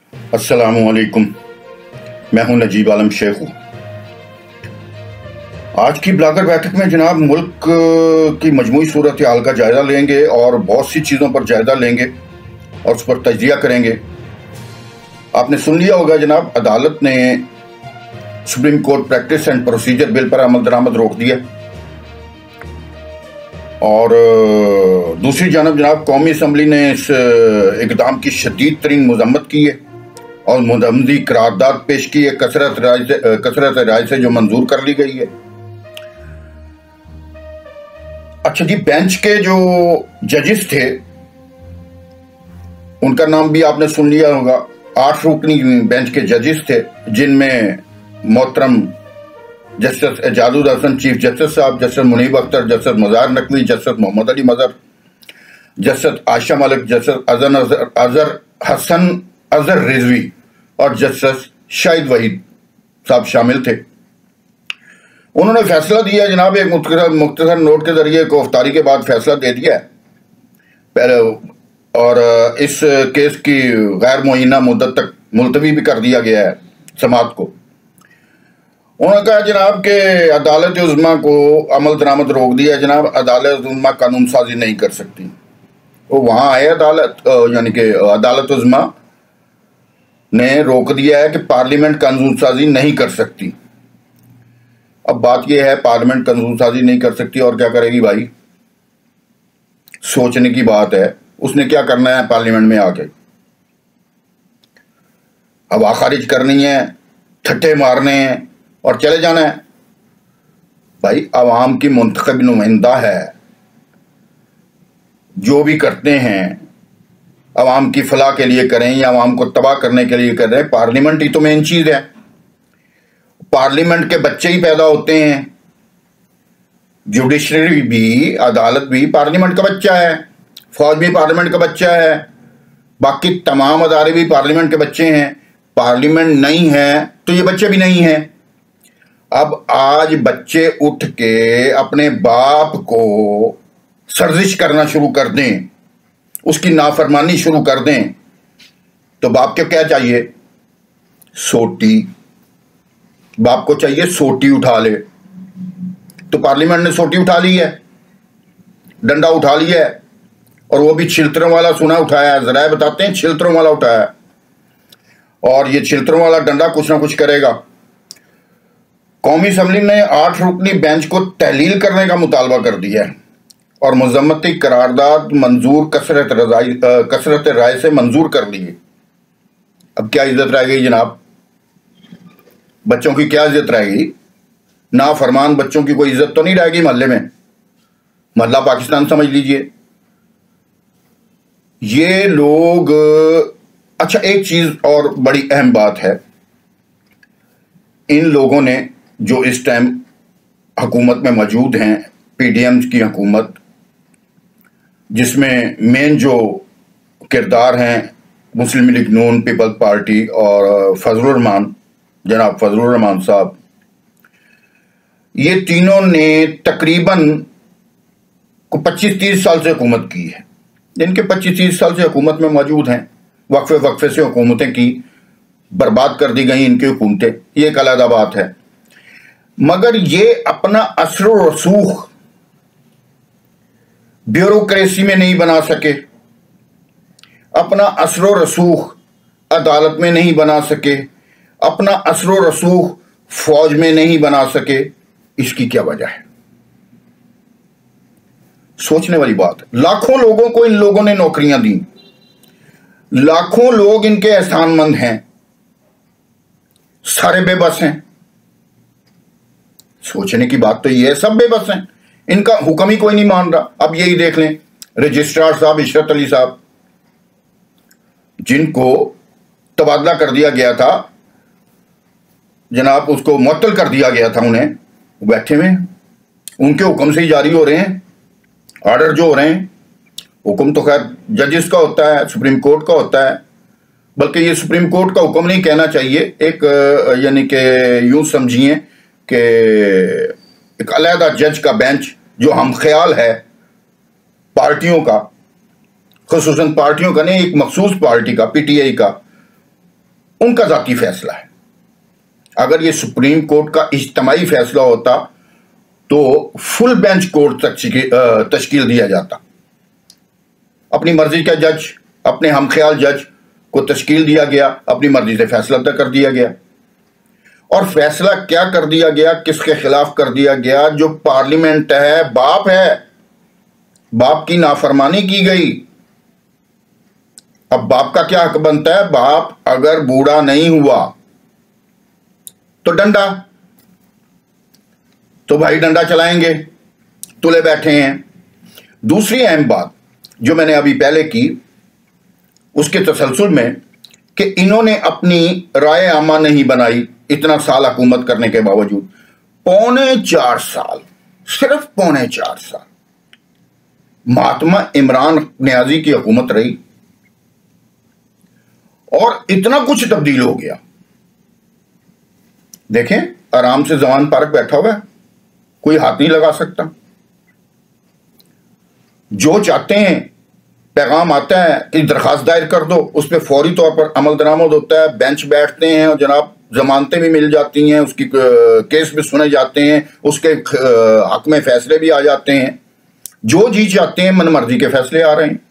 अस्सलामुअलैकुम। मैं हूं नजीब आलम शेख। आज की ब्लॉगर बैठक में जनाब मुल्क की मजमूई सूरत हाल का जायजा लेंगे और बहुत सी चीज़ों पर जायजा लेंगे और उस पर तजिया करेंगे। आपने सुन लिया होगा जनाब, अदालत ने supreme court practice and procedure bill पर अमल दरामद रोक दिया और दूसरी जानब जनाब कौमी असम्बली ने इस इक़दाम की शदीद तरीन मज़म्मत की है और मुदम्मदी करारदाद पेश की है कसरत राय से जो मंजूर कर ली गई है। अच्छा जी, बेंच के जो जजेस थे उनका नाम भी आपने सुन लिया होगा। 8 रुकनी बेंच के जजेस थे जिनमें मोहतरम justice Ijazul Hasan chief justice साहब, justice Munib Akhtar, justice Mazahar Naqvi, justice Mohammad Ali Mazhar, justice Ayesha Malik, justice Azhar Hasan Azhar Rizvi और जस्टिस शाहिद वहीद साहब शामिल थे। उन्होंने फैसला दिया जनाब, एक मुख्तसर नोट के जरिए गिरफ्तारी के बाद फैसला दे दिया है पहले, और इस केस की गैर मुअय्यना मुद्दत तक मुलतवी भी कर दिया गया है समाअत को। उन्होंने कहा जनाब के अदालत उज़्मा को अमल दरामद रोक दिया है जनाब। अदालत उज़्मा कानून साजी नहीं कर सकती। वो वहाँ आए अदालत, यानी कि अदालत उज़्मा ने रोक दिया है कि पार्लियामेंट कानून साजी नहीं कर सकती। अब बात यह है, पार्लियामेंट कानून साजी नहीं कर सकती और क्या करेगी भाई? सोचने की बात है। उसने क्या करना है पार्लियामेंट में आके? हवा खारिज करनी है, ठट्ठे मारने हैं और चले जाना है। भाई अवाम की मुंतखब नुमाइंदा है, जो भी करते हैं अवाम की फलाह के लिए करें या अवाम को तबाह करने के लिए करें। पार्लियामेंट ही तो मेन चीज है। पार्लियामेंट के बच्चे ही पैदा होते हैं। जुडिशरी भी, अदालत भी पार्लियामेंट का बच्चा है, फौज भी पार्लियामेंट का बच्चा है, बाकी तमाम अदारे भी पार्लियामेंट के बच्चे हैं। पार्लियामेंट नहीं है तो ये बच्चे भी नहीं हैं। अब आज बच्चे उठ के अपने बाप को सर्जिश करना शुरू कर दें, उसकी नाफरमानी शुरू कर दें, तो बाप को क्या चाहिए? सोटी। बाप को चाहिए सोटी उठा ले। तो पार्लियामेंट ने सोटी उठा ली है, डंडा उठा लिया है, और वो भी छिलतरों वाला सुना उठाया है। जरा बताते हैं, छिलतरों वाला उठाया है, और ये छिलतरों वाला डंडा कुछ ना कुछ करेगा। कौमी असम्बली ने 8 रुकनी बेंच को तहलील करने का मुतालबा कर दिया है और मज़म्मती करारदाद मंजूर कसरत राय से मंजूर कर ली है। अब क्या इज्जत रह गई जनाब? बच्चों की क्या इज्जत रहेगी? ना फरमान बच्चों की कोई इज्जत तो नहीं रहेगी मोहल्ले में। मोहल्ला पाकिस्तान समझ लीजिए ये लोग। अच्छा, एक चीज और बड़ी अहम बात है, इन लोगों ने जो इस टाइम हुकूमत में मौजूद हैं, पीडीएम की हुकूमत, जिसमें मेन जो किरदार हैं मुस्लिम लीग नून, पीपल्स पार्टी और फजलुर रहमान, जनाब फजलुर रहमान साहब, ये तीनों ने तकरीबन को 25-30 साल से हुकूमत की है। जिनके 25-30 साल से हुकूमत में मौजूद हैं, वक्फे से हुकूमतें की, बर्बाद कर दी गई इनकी हुकूमतें, ये एक अलग बात है। मगर ये अपना असर व रसूख ब्यूरोक्रेसी में नहीं बना सके, अपना असर व रसूख अदालत में नहीं बना सके, अपना असर व रसूख फौज में नहीं बना सके। इसकी क्या वजह है? सोचने वाली बात है। लाखों लोगों को इन लोगों ने नौकरियां दी, लाखों लोग इनके एहसानमंद हैं, सारे बेबस हैं। सोचने की बात तो ये है, सब बेबस हैं, इनका हुक्म ही कोई नहीं मान रहा। अब यही देख लें, रजिस्ट्रार साहब इशरत अली साहब, जिनको तबादला कर दिया गया था जनाब, उसको मुअत्तल कर दिया गया था, उन्हें बैठे हुए उनके हुक्म से ही जारी हो रहे हैं ऑर्डर जो हो रहे हैं। हुक्म तो खैर जजेस का होता है, सुप्रीम कोर्ट का होता है, बल्कि ये सुप्रीम कोर्ट का हुक्म नहीं कहना चाहिए, एक यानी कि यूं समझिए कि एक अलहदा जज का बेंच जो हम ख्याल है पार्टियों का, खुसूसन पार्टियों का नहीं, एक मखसूस पार्टी का, पीटीआई का, उनका जाती फैसला है। अगर ये सुप्रीम कोर्ट का इज्तिमाई फैसला होता तो फुल बेंच कोर्ट तश्कील दिया जाता। अपनी मर्जी का जज, अपने हमख्याल जज को तश्कील दिया गया, अपनी मर्जी से फैसला तय कर दिया गया। और फैसला क्या कर दिया गया, किसके खिलाफ कर दिया गया? जो पार्लियामेंट है, बाप है, बाप की नाफरमानी की गई। अब बाप का क्या हक बनता है? बाप अगर बूढ़ा नहीं हुआ तो डंडा, तो भाई डंडा चलाएंगे, तुले बैठे हैं। दूसरी अहम बात जो मैंने अभी पहले की उसके तसलसल में कि इन्होंने अपनी राय आमा नहीं बनाई इतना साल हुकूमत करने के बावजूद। 4.25 साल, सिर्फ 4.25 साल महात्मा इमरान नियाजी की हुकूमत रही और इतना कुछ तब्दील हो गया। देखें, आराम से जवान पार्क बैठा हुआ है, कोई हाथ नहीं लगा सकता। जो चाहते हैं, पैगाम आता है कि दरखास्त दायर कर दो, उस पर फौरी तौर पर अमल दरामद होता है, बेंच बैठते हैं और जनाब जमानतें भी मिल जाती हैं, उसकी केस भी सुने जाते हैं, उसके हक में फैसले भी आ जाते हैं। जो जी चाहते हैं मनमर्जी के फैसले आ रहे हैं।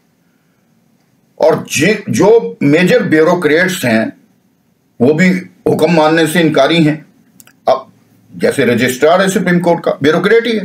और जो मेजर ब्यूरोक्रेट्स हैं वो भी हुक्म मानने से इनकारी हैं। अब जैसे रजिस्ट्रार है सुप्रीम कोर्ट का, ब्यूरोक्रेट ही है,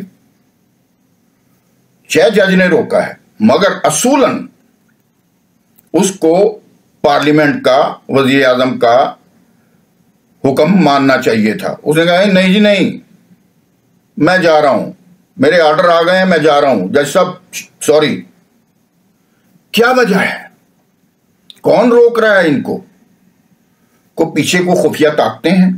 चाहे जज ने रोका है, मगर असूलन उसको पार्लियामेंट का, वजीर आजम का हुक्म मानना चाहिए था। उसने कहा नहीं जी नहीं, मैं जा रहा हूं, मेरे ऑर्डर आ गए हैं, मैं जा रहा हूं। जज साहब सॉरी। क्या वजह है? कौन रोक रहा है इनको? को पीछे को खुफिया ताकते हैं।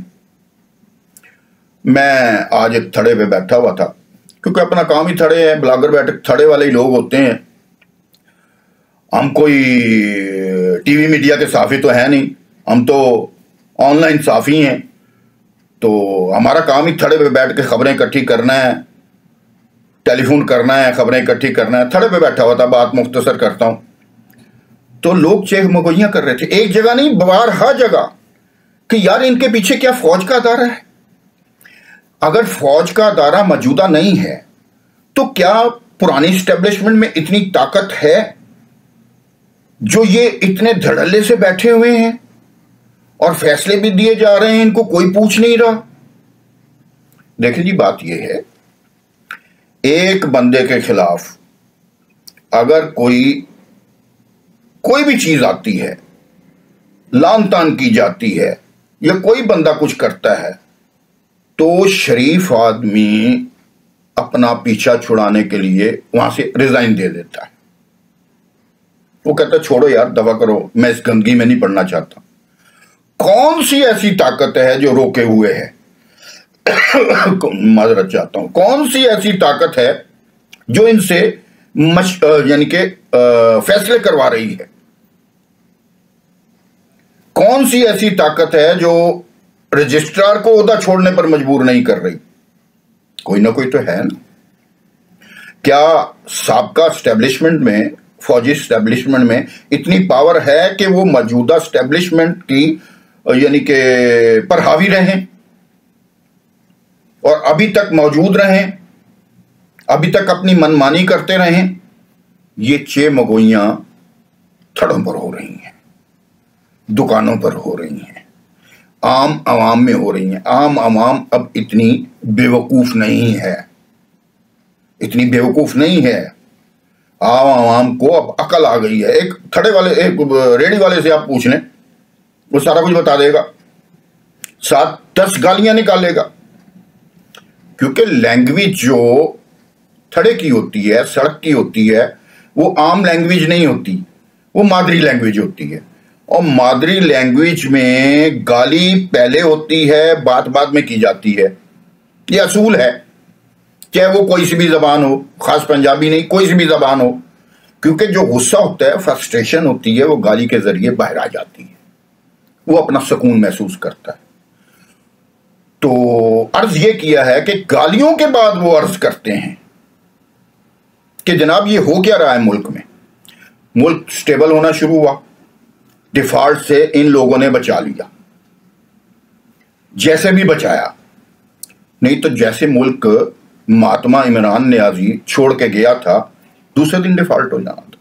मैं आज एक थड़े पे बैठा हुआ था, क्योंकि अपना काम ही थड़े है, ब्लॉगर बैठे थड़े वाले ही लोग होते हैं। हम कोई टीवी मीडिया के साफी तो है नहीं, हम तो ऑनलाइन साफी हैं। तो हमारा काम ही थड़े पे बैठ के खबरें इकट्ठी करना है, टेलीफोन करना है, खबरें इकट्ठी करना है। थड़े पे बैठा हुआ था, बात मुख्तसर करता हूं। तो लोग चेख मगोइयां कर रहे थे, एक जगह नहीं, बाहर हर जगह, कि यार इनके पीछे क्या फौज का अदारा है? अगर फौज का अदारा मौजूदा नहीं है तो क्या पुरानी इस्टेब्लिशमेंट में इतनी ताकत है जो ये इतने धड़ल्ले से बैठे हुए हैं और फैसले भी दिए जा रहे हैं, इनको कोई पूछ नहीं रहा? देखिए जी, बात यह है, एक बंदे के खिलाफ अगर कोई भी चीज आती है, लान तान की जाती है, या कोई बंदा कुछ करता है, तो शरीफ आदमी अपना पीछा छुड़ाने के लिए वहां से रिजाइन दे देता है। वो कहता है छोड़ो यार, दवा करो, मैं इस गंदगी में नहीं पड़ना चाहता। कौन सी ऐसी ताकत है जो रोके हुए है? माजरत चाहता हूं, कौन सी ऐसी ताकत है जो इनसे यानी कि फैसले करवा रही है? कौन सी ऐसी ताकत है जो रजिस्ट्रार को ओहदा छोड़ने पर मजबूर नहीं कर रही? कोई ना कोई तो है ना। क्या साबका स्टैब्लिशमेंट में, फौजी स्टैब्लिशमेंट में इतनी पावर है कि वो मौजूदा स्टैब्लिशमेंट की यानी कि पर हावी रहें और अभी तक मौजूद रहें, अभी तक अपनी मनमानी करते रहें? ये चेमगोइयां थड़ों पर हो रही हैं, दुकानों पर हो रही हैं, आम आवाम में हो रही हैं। आम आवाम अब इतनी बेवकूफ नहीं है, इतनी बेवकूफ नहीं है। आम आवाम को अब अकल आ गई है। एक थड़े वाले, एक रेडी वाले से आप पूछ लें, वो सारा कुछ बता देगा, 7-10 गालियां निकालेगा। क्योंकि लैंग्वेज जो थड़े की होती है, सड़क की होती है, वो आम लैंग्वेज नहीं होती, वो मादरी लैंग्वेज होती है। और मादरी लैंग्वेज में गाली पहले होती है, बात बाद में की जाती है। ये असूल है, चाहे वो कोई सी भी जबान हो, खास पंजाबी नहीं, कोई सी भी जबान हो। क्योंकि जो गुस्सा होता है, फ्रस्ट्रेशन होती है, वो गाली के जरिए बाहर आ जाती है, वो अपना सुकून महसूस करता है। तो अर्ज ये किया है कि गालियों के बाद वो अर्ज करते हैं कि जनाब ये हो क्या रहा है मुल्क में? मुल्क स्टेबल होना शुरू हुआ, डिफॉल्ट से इन लोगों ने बचा लिया, जैसे भी बचाया। नहीं तो जैसे मुल्क महात्मा इमरान नियाजी छोड़ के गया था, दूसरे दिन डिफॉल्ट हो जाना था।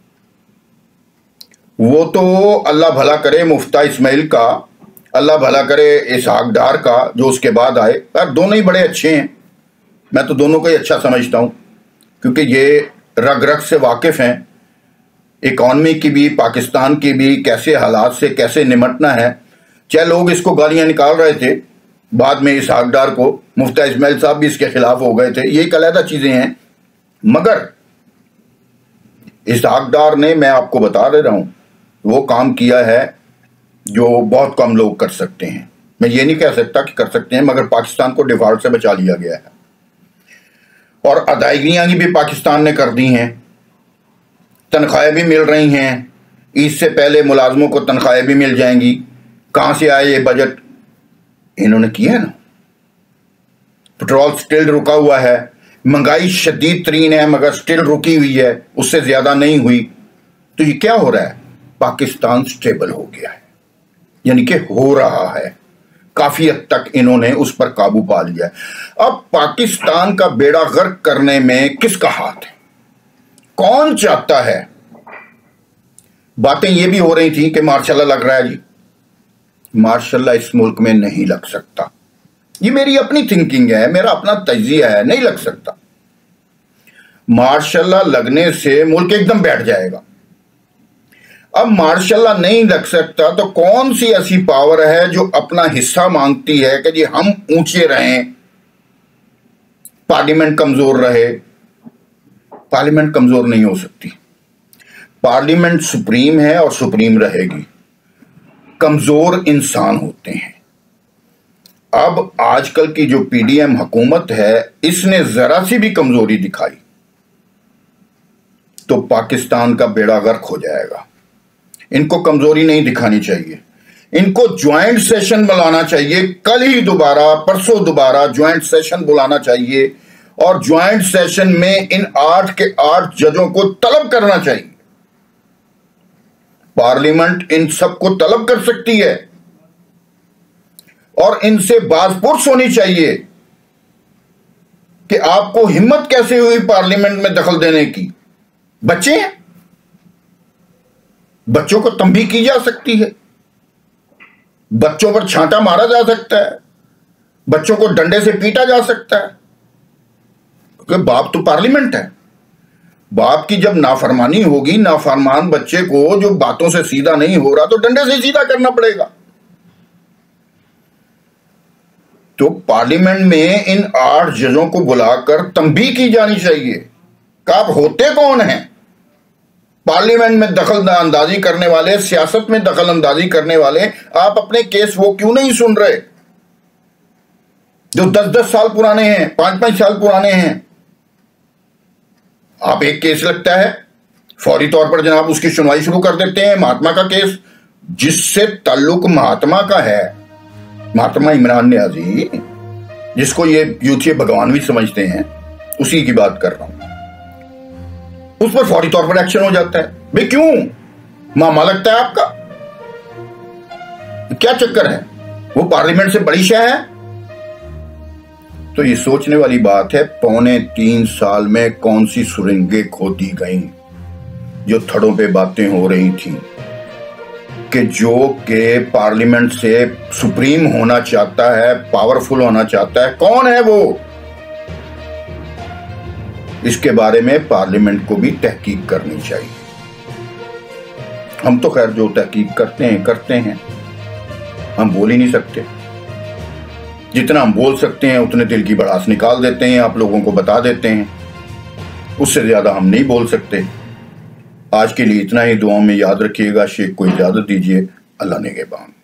वो तो अल्लाह भला करे मुफ्ता इस्माइल का, अल्लाह भला करे इसहाक डार का जो उसके बाद आए। यार दोनों ही बड़े अच्छे हैं, मैं तो दोनों को ही अच्छा समझता हूं, क्योंकि ये रग रग से वाकिफ हैं, इकॉनमी की भी, पाकिस्तान की भी, कैसे हालात से कैसे निमटना है। चाहे लोग इसको गालियां निकाल रहे थे, बाद में इसहाक डार को, मुफ्ता इस्माइल साहब भी इसके खिलाफ हो गए थे, ये एक अलग चीजें हैं। मगर इसहाक डार ने, मैं आपको बता दे रहा हूं, वो काम किया है जो बहुत कम लोग कर सकते हैं। मैं ये नहीं कह सकता कि कर सकते हैं, मगर पाकिस्तान को डिफॉल्ट से बचा लिया गया है और अदायगियां भी पाकिस्तान ने कर दी हैं, तनख्वाहें भी मिल रही हैं। ईद से पहले मुलाजमों को तनख्वाहें भी मिल जाएंगी। कहां से आए ये बजट? इन्होंने किया है ना। पेट्रोल स्टिल रुका हुआ है, महंगाई शदीद तरीन है मगर स्टिल रुकी हुई है, उससे ज्यादा नहीं हुई। तो ये क्या हो रहा है? पाकिस्तान स्टेबल हो गया है, यानी कि हो रहा है, काफी हद तक इन्होंने उस पर काबू पा लिया है। अब पाकिस्तान का बेड़ा गर्क करने में किसका हाथ है? कौन चाहता है? बातें ये भी हो रही थी कि मार्शल लग रहा है। जी मार्शल इस मुल्क में नहीं लग सकता, ये मेरी अपनी थिंकिंग है, मेरा अपना तजिया है, नहीं लग सकता। मार्शल लगने से मुल्क एकदम बैठ जाएगा। अब मार्शल नहीं लग सकता तो कौन सी ऐसी पावर है जो अपना हिस्सा मांगती है कि जी हम ऊंचे रहें, पार्लियामेंट कमजोर रहे? पार्लियामेंट कमजोर नहीं हो सकती, पार्लियामेंट सुप्रीम है और सुप्रीम रहेगी। कमजोर इंसान होते हैं। अब आजकल की जो पीडीएम हुकूमत है, इसने जरा सी भी कमजोरी दिखाई तो पाकिस्तान का बेड़ा गर्क हो जाएगा। इनको कमजोरी नहीं दिखानी चाहिए, इनको ज्वाइंट सेशन बुलाना चाहिए। कल ही दोबारा, परसों दोबारा ज्वाइंट सेशन बुलाना चाहिए और ज्वाइंट सेशन में इन 8 के 8 जजों को तलब करना चाहिए। पार्लियामेंट इन सबको तलब कर सकती है और इनसे बाज़पुर्स होनी चाहिए कि आपको हिम्मत कैसे हुई पार्लियामेंट में दखल देने की। बच्चे हैं, बच्चों को तंबीह की जा सकती है, बच्चों पर छांटा मारा जा सकता है, बच्चों को डंडे से पीटा जा सकता है, क्योंकि बाप तो पार्लियामेंट है। बाप की जब नाफरमानी होगी, नाफरमान बच्चे को जो बातों से सीधा नहीं हो रहा तो डंडे से सीधा करना पड़ेगा। तो पार्लियामेंट में इन 8 जजों को बुलाकर तंबीह की जानी चाहिए कि आप होते कौन हैं? पार्लियामेंट में दखल अंदाजी करने वाले, सियासत में दखल अंदाजी करने वाले, आप अपने केस वो क्यों नहीं सुन रहे जो 10-10 साल पुराने हैं, 5-5 साल पुराने हैं? आप एक केस लगता है, फौरी तौर पर जनाब उसकी सुनवाई शुरू कर देते हैं। महात्मा का केस, जिससे ताल्लुक महात्मा का है, महात्मा इमरान नियाजी, जिसको ये यूथिये भगवान भी समझते हैं, उसी की बात कर रहा हूं। उस पर फौरी तौर पर एक्शन हो जाता है। भाई क्यों? मामा लगता है आपका? क्या चक्कर है? वो पार्लियामेंट से बड़ी शय है? तो ये सोचने वाली बात है, 3.25 साल में कौन सी सुरंगें खोदी गई जो थड़ों पे बातें हो रही थी कि जो के पार्लियामेंट से सुप्रीम होना चाहता है, पावरफुल होना चाहता है। कौन है वो? इसके बारे में पार्लियामेंट को भी तहकीक करनी चाहिए। हम तो खैर जो तहकीक करते हैं, हम बोल ही नहीं सकते। जितना हम बोल सकते हैं उतने दिल की भड़ास निकाल देते हैं, आप लोगों को बता देते हैं, उससे ज्यादा हम नहीं बोल सकते। आज के लिए इतना ही। दुआ में याद रखिएगा। शेख को इजाजत दीजिए। अल्लाह निगहबान।